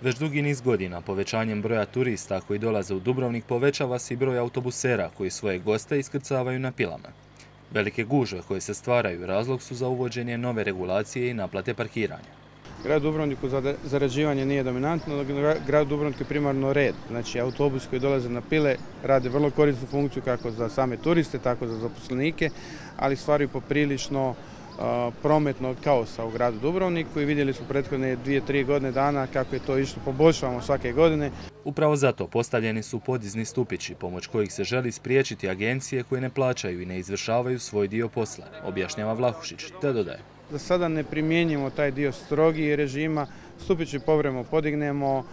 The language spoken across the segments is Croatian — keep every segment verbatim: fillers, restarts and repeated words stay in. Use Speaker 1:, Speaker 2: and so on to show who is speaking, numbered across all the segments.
Speaker 1: Već dugi niz godina povećanjem broja turista koji dolaze u Dubrovnik povećava se i broj autobusera koji svoje goste iskrcavaju na pilama. Velike gužve koje se stvaraju razlog su za uvođenje nove regulacije i naplate parkiranja.
Speaker 2: Grad Dubrovniku zarađivanje nije dominantno, grad Dubrovnik je primarno red. Znači autobusi koji dolaze na pile rade vrlo korisnu funkciju kako za same turiste, tako za zaposlenike, ali stvaraju poprilično prometnog kaosa u gradu Dubrovniku i vidjeli smo prethodne dvije, tri godine dana kako je to išlo, poboljšavamo svake godine.
Speaker 1: Upravo zato postavljeni su podizni stupići, pomoć kojih se želi spriječiti agencije koje ne plaćaju i ne izvršavaju svoj dio posla, objašnjava Vlahušić, te dodaje.
Speaker 2: Za sada ne primjenjujemo taj dio strogih režima, stupići povremeno podignemo,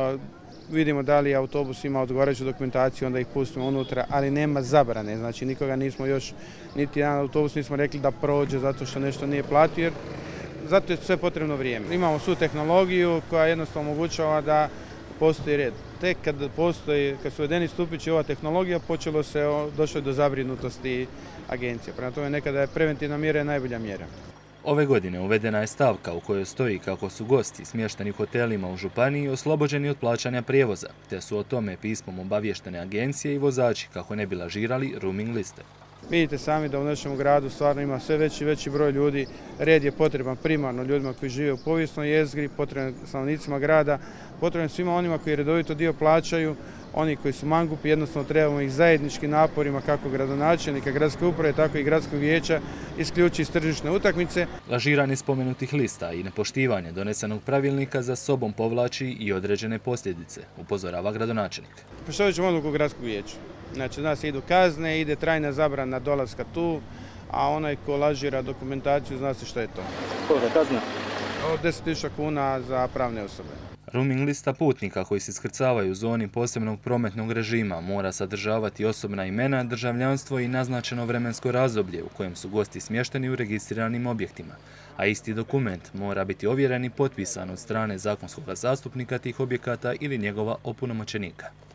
Speaker 2: vidimo da li autobus ima odgovarajuću dokumentaciju, onda ih pustimo unutra, ali nema zabrane. Znači nikoga nismo još, niti jedan autobus nismo rekli da prođe zato što nešto nije platio, jer zato je sve potrebno vrijeme. Imamo svu tehnologiju koja jednostavno omogućava da postoji red. Tek kad postoji, kad su uvedeni stupići ova tehnologija, počelo se, došlo je do zabrinutosti agencije. Prema tome nekada je preventivna mjera najbolja mjera.
Speaker 1: Ove godine uvedena je stavka u kojoj stoji kako su gosti smješteni u hotelima u županiji oslobođeni od plaćanja prijevoza, te su o tome pismom obavještene agencije i vozači kako ne bi lažirali roaming liste.
Speaker 2: Vidite sami da u našem gradu stvarno ima sve veći i veći broj ljudi. Red je potreban primarno ljudima koji žive u povijesnoj jezgri, potreban stanovnicima grada, potreban svima onima koji redovito dio plaćaju, oni koji su mangupi, jednostavno trebamo ih zajedničkim naporima kako gradonačelnika, gradske uprave, tako i gradskog vijeća isključiti iz tržišne utakmice.
Speaker 1: Lažiranje spomenutih lista i nepoštivanje donesenog pravilnika za sobom povlači i određene posljedice, upozorava gradonačelnik.
Speaker 2: Poštovat ćemo odluku gradskog vijeća. Znači, od nas idu kazne, ide trajna zabrana dolaska tu, a onaj ko lažira dokumentaciju zna se što je to.
Speaker 1: Koja je kazna?
Speaker 2: Od deset tisuća kuna za pravne osobe.
Speaker 1: Roaming lista putnika koji se iskrcavaju u zoni posebnog prometnog režima mora sadržavati osobna imena, državljanstvo i naznačeno vremensko razdoblje u kojem su gosti smješteni u registriranim objektima, a isti dokument mora biti ovjeren i potpisan od strane zakonskog zastupnika tih objekata ili njegova opunomoćenika.